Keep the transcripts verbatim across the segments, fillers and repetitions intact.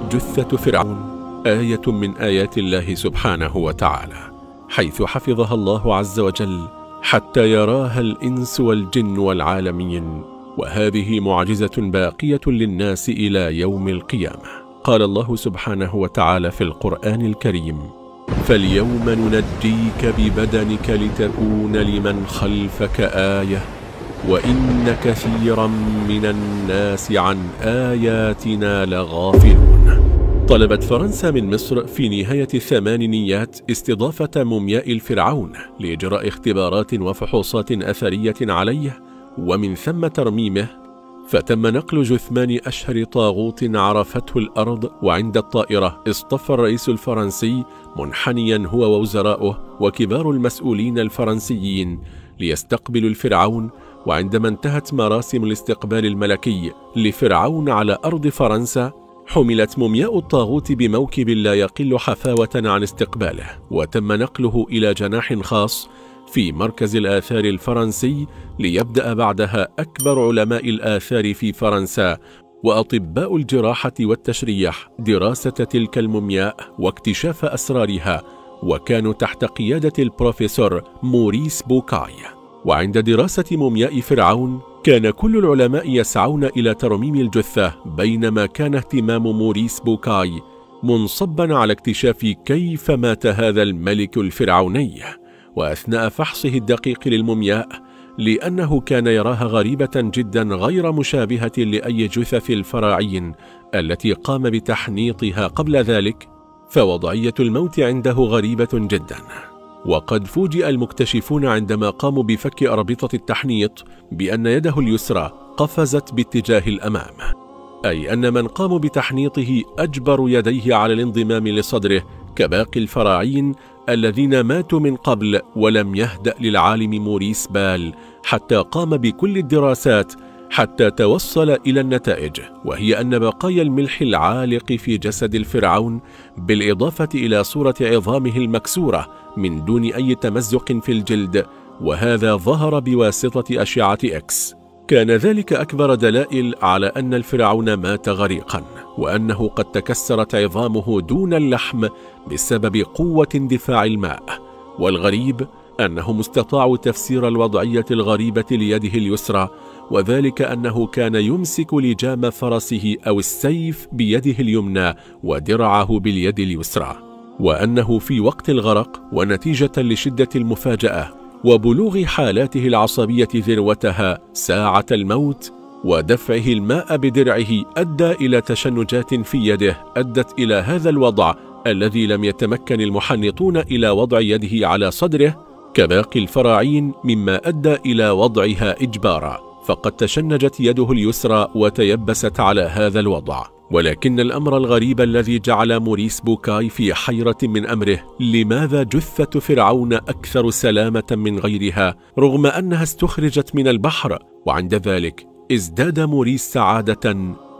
جثة فرعون آية من آيات الله سبحانه وتعالى، حيث حفظها الله عز وجل حتى يراها الإنس والجن والعالمين، وهذه معجزة باقية للناس إلى يوم القيامة. قال الله سبحانه وتعالى في القرآن الكريم: فاليوم ننجيك ببدنك لتكون لمن خلفك آية وإن كثيرا من الناس عن آياتنا لغافلون. طلبت فرنسا من مصر في نهاية الثمانينيات استضافة مومياء الفرعون لإجراء اختبارات وفحوصات أثرية عليه ومن ثم ترميمه، فتم نقل جثمان أشهر طاغوت عرفته الأرض، وعند الطائرة اصطف الرئيس الفرنسي منحنيا هو ووزراؤه وكبار المسؤولين الفرنسيين ليستقبلوا الفرعون. وعندما انتهت مراسم الاستقبال الملكي لفرعون على أرض فرنسا، حملت مومياء الطاغوت بموكب لا يقل حفاوة عن استقباله، وتم نقله إلى جناح خاص في مركز الآثار الفرنسي ليبدأ بعدها أكبر علماء الآثار في فرنسا وأطباء الجراحة والتشريح دراسة تلك المومياء واكتشاف أسرارها، وكانوا تحت قيادة البروفيسور موريس بوكاي. وعند دراسة مومياء فرعون كان كل العلماء يسعون إلى ترميم الجثة، بينما كان اهتمام موريس بوكاي منصبا على اكتشاف كيف مات هذا الملك الفرعوني. وأثناء فحصه الدقيق للمومياء، لأنه كان يراها غريبة جدا غير مشابهة لأي جثث الفراعين التي قام بتحنيطها قبل ذلك، فوضعية الموت عنده غريبة جدا. وقد فوجئ المكتشفون عندما قاموا بفك أربطة التحنيط بأن يده اليسرى قفزت باتجاه الأمام، أي أن من قاموا بتحنيطه أجبروا يديه على الانضمام لصدره كباقي الفراعين الذين ماتوا من قبل. ولم يهدأ للعالم موريس بال حتى قام بكل الدراسات حتى توصل إلى النتائج، وهي أن بقايا الملح العالق في جسد الفرعون بالإضافة إلى صورة عظامه المكسورة من دون أي تمزق في الجلد، وهذا ظهر بواسطة أشعة إكس، كان ذلك أكبر دلائل على أن الفرعون مات غريقا، وأنه قد تكسرت عظامه دون اللحم بسبب قوة اندفاع الماء. والغريب أنهم استطاعوا تفسير الوضعية الغريبة ليده اليسرى، وذلك أنه كان يمسك لجام فرسه أو السيف بيده اليمنى ودرعه باليد اليسرى، وأنه في وقت الغرق ونتيجة لشدة المفاجأة وبلوغ حالاته العصبية ذروتها ساعة الموت ودفعه الماء بدرعه أدى إلى تشنجات في يده أدت إلى هذا الوضع الذي لم يتمكن المحنطون إلى وضع يده على صدره كباقي الفراعين، مما أدى إلى وضعها إجبارا، فقد تشنجت يده اليسرى وتيبست على هذا الوضع. ولكن الأمر الغريب الذي جعل موريس بوكاي في حيرة من أمره، لماذا جثة فرعون أكثر سلامة من غيرها رغم أنها استخرجت من البحر؟ وعند ذلك ازداد موريس سعادة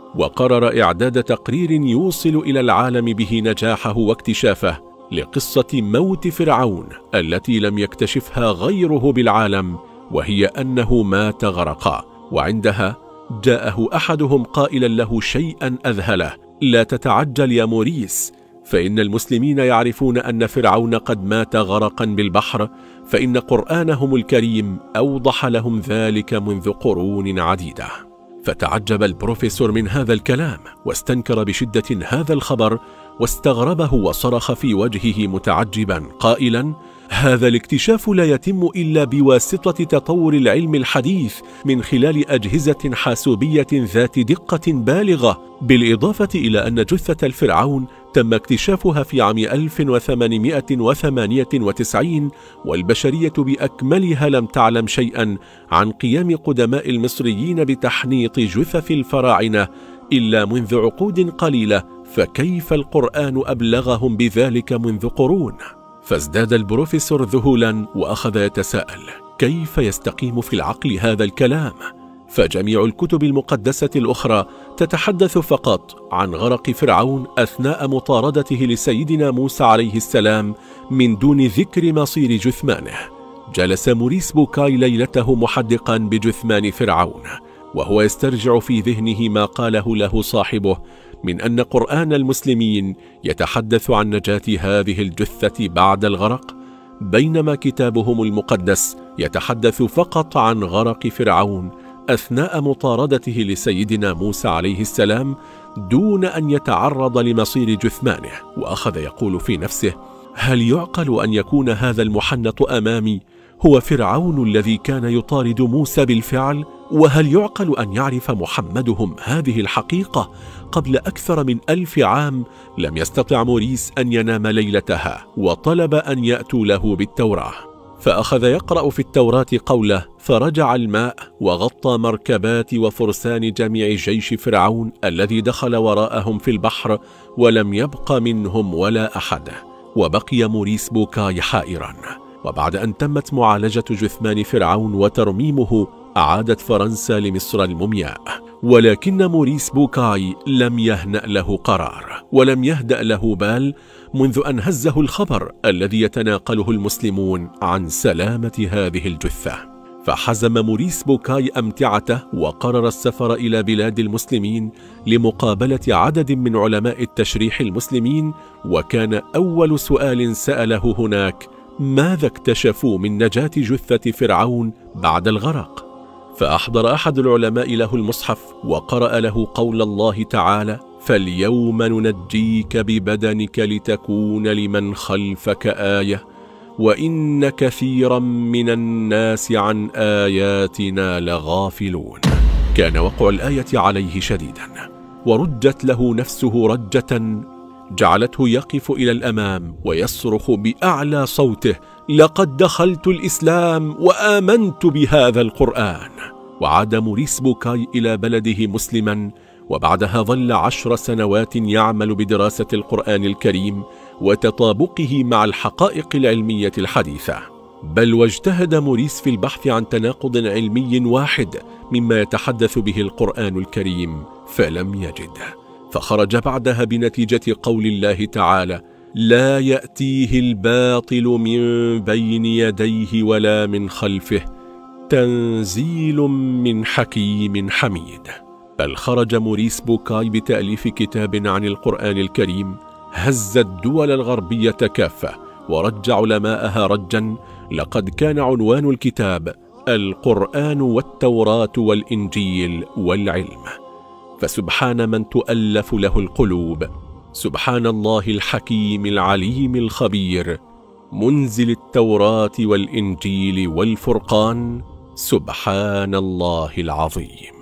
وقرر إعداد تقرير يوصل إلى العالم به نجاحه واكتشافه لقصة موت فرعون التي لم يكتشفها غيره بالعالم، وهي أنه مات غرقا. وعندها جاءه أحدهم قائلا له شيئا أذهله: لا تتعجل يا موريس، فإن المسلمين يعرفون أن فرعون قد مات غرقا بالبحر، فإن قرآنهم الكريم أوضح لهم ذلك منذ قرون عديدة. فتعجب البروفيسور من هذا الكلام واستنكر بشدة هذا الخبر واستغربه وصرخ في وجهه متعجبا قائلا: هذا الاكتشاف لا يتم إلا بواسطة تطور العلم الحديث من خلال أجهزة حاسوبية ذات دقة بالغة، بالإضافة إلى أن جثة الفرعون تم اكتشافها في عام ألف وثمانمائة وثمانية وتسعين، والبشرية بأكملها لم تعلم شيئا عن قيام قدماء المصريين بتحنيط جثث الفراعنة إلا منذ عقود قليلة، فكيف القرآن أبلغهم بذلك منذ قرون؟ فازداد البروفيسور ذهولا وأخذ يتساءل: كيف يستقيم في العقل هذا الكلام؟ فجميع الكتب المقدسة الأخرى تتحدث فقط عن غرق فرعون أثناء مطاردته لسيدنا موسى عليه السلام من دون ذكر مصير جثمانه. جلس موريس بوكاي ليلته محدقا بجثمان فرعون وهو يسترجع في ذهنه ما قاله له صاحبه من أن قرآن المسلمين يتحدث عن نجاة هذه الجثة بعد الغرق، بينما كتابهم المقدس يتحدث فقط عن غرق فرعون أثناء مطاردته لسيدنا موسى عليه السلام دون أن يتعرض لمصير جثمانه. وأخذ يقول في نفسه: هل يعقل أن يكون هذا المحنط أمامي هو فرعون الذي كان يطارد موسى بالفعل؟ وهل يعقل أن يعرف محمدهم هذه الحقيقة قبل أكثر من ألف عام؟ لم يستطع موريس أن ينام ليلتها، وطلب أن يأتوا له بالتوراة، فأخذ يقرأ في التوراة قوله: فرجع الماء وغطى مركبات وفرسان جميع جيش فرعون الذي دخل وراءهم في البحر، ولم يبق منهم ولا أحد. وبقي موريس بوكاي حائرا. وبعد أن تمت معالجة جثمان فرعون وترميمه، أعادت فرنسا لمصر المومياء، ولكن موريس بوكاي لم يهنأ له قرار ولم يهدأ له بال منذ أن هزه الخبر الذي يتناقله المسلمون عن سلامة هذه الجثة. فحزم موريس بوكاي أمتعته وقرر السفر إلى بلاد المسلمين لمقابلة عدد من علماء التشريح المسلمين، وكان أول سؤال سأله هناك: ماذا اكتشفوا من نجاة جثة فرعون بعد الغرق؟ فأحضر أحد العلماء له المصحف وقرأ له قول الله تعالى: فاليوم ننجيك ببدنك لتكون لمن خلفك آية وإن كثيرا من الناس عن آياتنا لغافلون. كان وقع الآية عليه شديدا، ورجت له نفسه رجة جعلته يقف إلى الأمام ويصرخ بأعلى صوته: لقد دخلت الإسلام وآمنت بهذا القرآن. وعاد موريس بوكاي إلى بلده مسلما، وبعدها ظل عشر سنوات يعمل بدراسة القرآن الكريم وتطابقه مع الحقائق العلمية الحديثة. بل واجتهد موريس في البحث عن تناقض علمي واحد مما يتحدث به القرآن الكريم فلم يجده، فخرج بعدها بنتيجة قول الله تعالى: لا يأتيه الباطل من بين يديه ولا من خلفه تنزيل من حكيم حميد. بل خرج موريس بوكاي بتأليف كتاب عن القرآن الكريم هز الدول الغربية كافة ورج علماءها رجا. لقد كان عنوان الكتاب: القرآن والتوراة والإنجيل والعلم. فسبحان من تؤلف له القلوب، سبحان الله الحكيم العليم الخبير، منزل التوراة والإنجيل والفرقان، سبحان الله العظيم.